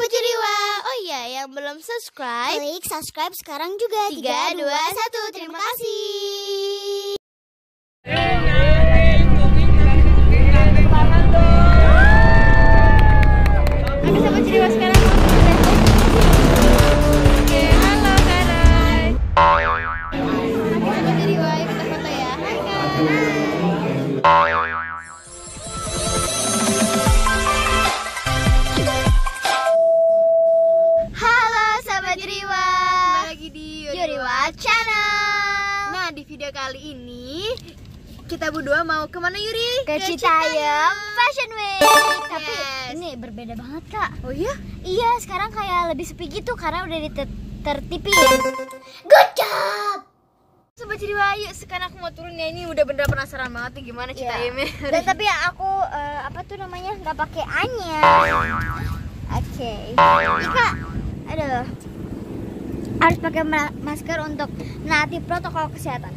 Sahabat Jeriwa. Oh iya, yang belum subscribe, klik subscribe sekarang juga. 3, 2, 1. Terima kasih. Oke, sahabat Jeriwa, sekarang oke, halo Karay. Oke, sahabat Jeriwa, kita foto ya. Hai Kak. Jeriwa Channel. Nah, di video kali ini kita berdua mau kemana, Yuri? Ke Citayam Fashion Week. Tapi ini berbeda banget, Kak. Oh iya? Iya, sekarang kayak lebih sepi gitu karena udah ditertipin. Good job. Sobat Jeriwa, yuk sekarang aku mau turun ya. Ini udah bener penasaran banget nih gimana Citayamnya. Dan tapi aku apa tuh namanya nggak pakai anyar. Oke. Ini, Kak. Aduh. Harus pakai masker untuk menaati protokol kesehatan.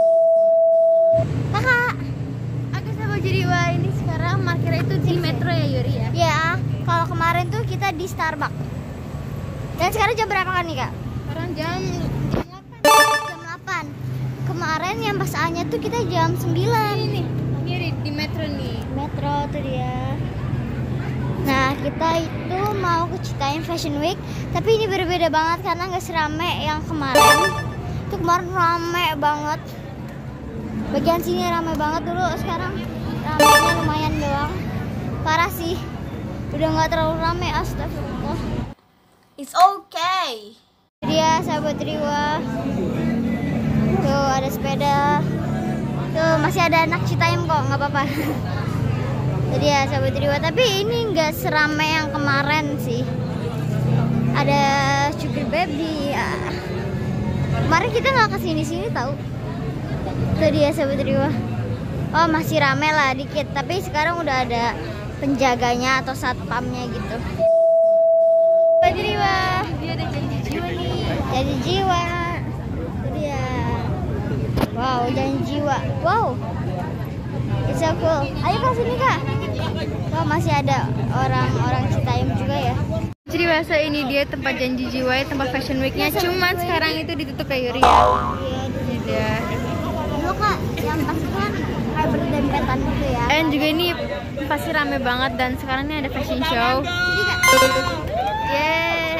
Kakak. Oke, sahabat Jeriwa, ini sekarang parkirnya itu di Metro ya, Yuri ya? Ya, kalau kemarin tuh kita di Starbucks. Dan sekarang jam berapa kan nih, Kak? Sekarang jam 8. Jam 8. Kemarin yang pas A-nya tuh kita jam 9. Ini nih, di Metro nih. Metro tuh dia. Nah, kita itu mau ke Citayam Fashion Week, tapi ini berbeda banget karena nggak serame yang kemarin. Itu kemarin rame banget. Bagian sini rame banget dulu, sekarang ramenya lumayan doang. Parah sih. Udah nggak terlalu rame, astagfirullah. It's okay. Dia sahabat Riwa. Tuh ada sepeda. Tuh masih ada anak Citayam kok, nggak apa-apa. Jadi ya sahabat Riwa, tapi ini nggak serame yang kemarin sih. Ada sugar baby ya. Kemarin kita nggak kesini-sini tahu. Itu dia sahabat Riwa. Oh masih rame lah dikit, tapi sekarang udah ada penjaganya atau satpamnya gitu. Sahabat Riwa, Dia ada janji jiwa nih. janji jiwa. Itu dia. Wow, janji jiwa. Wow. It's so cool. Ayo ke sini, Kak. Oh, masih ada orang-orang Citayam juga ya. Jadi bahasa ini dia tempat janji jiwa, tempat fashion weeknya. Cuman sekarang itu ditutup ya, Yuri ya. Ini dia. Dulu, Kak, yang pasti kan kayak berdempetan gitu ya. Dan juga ini pasti rame banget, dan sekarang ini ada fashion show. Yeay.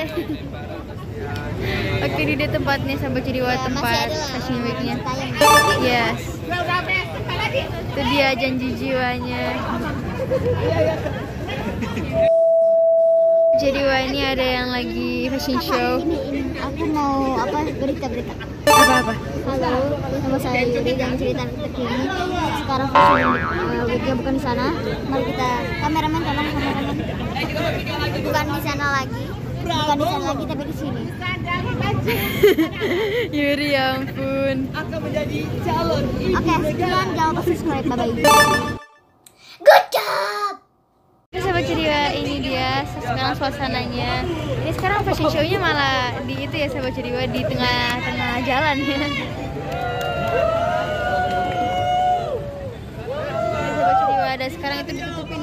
Oke, ini dia tempatnya sahabat Jeriwa, Ya, tempat masih ada lah fashion weeknya. Citayam. Yes. Itu dia janji jiwanya. Jeriwa ini ada yang lagi fashion show. Ini aku mau berita-berita. Apa-apa? Halo, nama saya Yuri dan cerita terkini. Sekarang fashion weeknya bukan di sana. Mari kita kameramen. Bukan di sana lagi. Bukan di sana lagi tapi di sini. Yuri, ya ampun. Oke, sekian, jangan lupa subscribe. Bye bye. Good job. Sahabat Jeriwa, ini dia sekarang suasananya. Ini sekarang fashion show-nya malah di itu ya sahabat Jeriwa, di tengah-tengah jalan ya. Sahabat Jeriwa, ada sekarang itu ditutupin.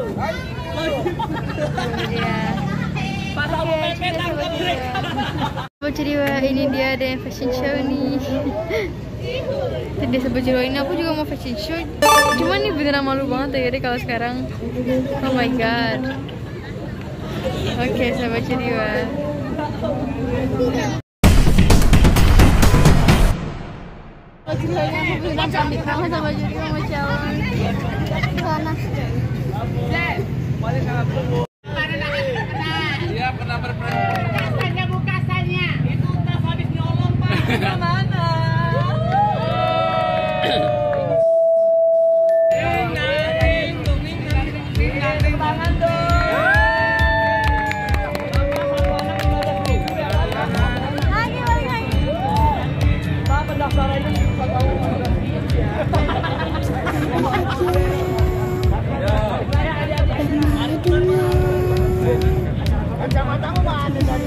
Iya. Oke, sahabat Jeriwa. Sahabat Jeriwa, ini dia ada yang fashion show nih. Tadi sahabat Jeriwa, ini aku juga mau fashion show. Cuman nih beneran malu banget ya deh kalau sekarang. Oh my god. Oke, sahabat Jeriwa. Oh, ceritanya aku bilang cantik banget sahabat Jeriwa, Masya Allah. Sana. Dia pernah berperan. Bukasannya. Itu tas habis nyolong, Pak. Mana? Tangan dong. Pak, pendaftarannya suka tahu. Kacamatamu mana?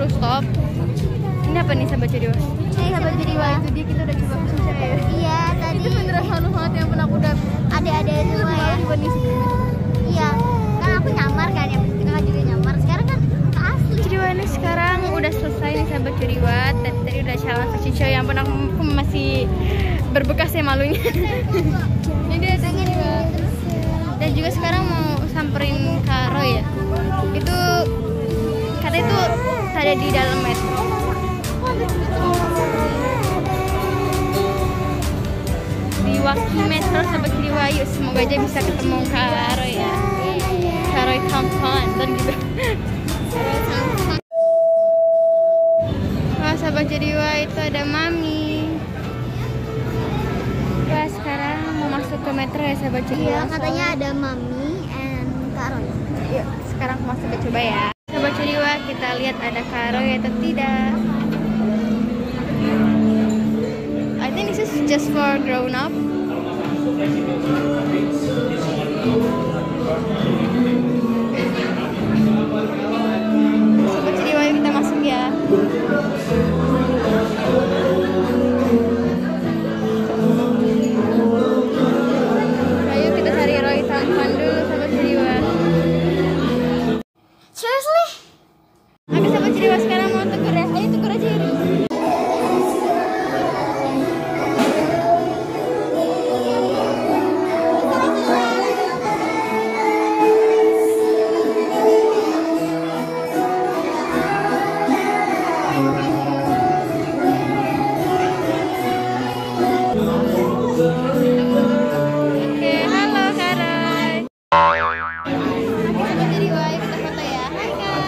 disuruh stop. Ini apa nih sahabat Ceriwa? Sahabat Ceriwa. Itu dia, kita udah coba fashion show ya. Iya, tadi Itu beneran halus banget yang pernah aku udah ada semua ya. dibanding sebelumnya. Iya, kan aku nyamar kan, yang kakak juga nyamar. Sekarang kan asli. Ceriwa ini sekarang udah selesai nih sahabat Ceriwa. Tadi udah challenge fashion show yang pernah aku masih berbekas ya malunya. Ini dia Ceriwa. Dan juga sekarang mau samperin Kak Roy ya. Itu katanya itu ada di dalam metro. Di Waki Metro sahabat Ceriwa. Yuk semoga aja bisa ketemu Kak Roy ya. Kak Roy kawan dan gitu. Wah sahabat Ceriwa, itu ada Mami. Wah sekarang mau masuk ke metro ya sahabat Ceriwa. Iya, katanya ada Mami and Kak Roy. Yuk sekarang masuk ke coba ya. Sahabat Ceriwa, kita lihat ada Kak Roy atau tidak. I think this is just for grown up. Sahabat Ceriwa, yuk kita masuk ya. Ayo kita cari Roy tampan dulu sahabat Ceriwa. Seriously? Oke sahabat Ceriwa, sekarang mau tegur ya. Ayo tegur aja Yuri. Oke, halo Kak Roy. Oke sahabat Ceriwa, ayo kita foto ya. Hai Kak.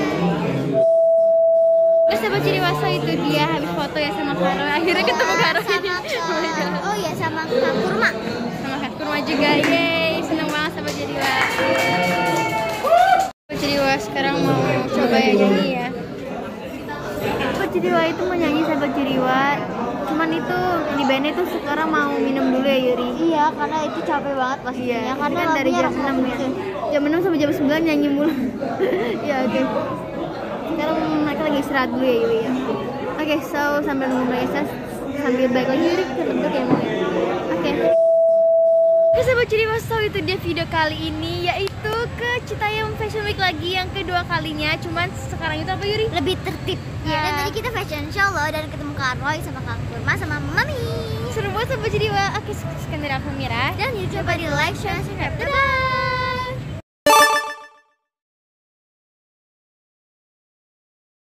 Terus sahabat Ceriwa, so itu dia habis foto ya sama Kak Roy. Akhirnya ketemu Kak Roy. Oh iya, sama Kak Kurma. Sama Kak Kurma juga. Yeay, seneng banget sahabat Ceriwa. Sahabat Ceriwa, sekarang mau coba ya nyanyi ya. Sahabat Ceriwa itu mau nyanyi sahabat Ceriwa. Cuman itu di bandnya itu sekarang mau minum dulu ya Yuri. Iya, karena itu capek banget pastinya. Iya, Karena kan dari jam 6 ya. Jam 6 sampai jam 9 nyanyi mulu. Ya oke. Sekarang mereka lagi istirahat dulu ya Yuri ya. Oke, so sambil nunggu mereka sambil balik lagi Yuri ke bentuk ya mau ya. Oke. Oke sahabat Ceriwa, so itu dia video kali ini, yaitu ke Citayam Fashion Week lagi yang kedua kalinya. Cuman sekarang itu apa Yuri? lebih tertib. Ya, dan tadi kita fashion show loh dan ketemu Kak Roy sama Kak Kurma sama Mami. Seru banget sahabat Ceriwa. Oke, sekian dari aku Mira. Dan YouTube di like, share, subscribe. Dadah.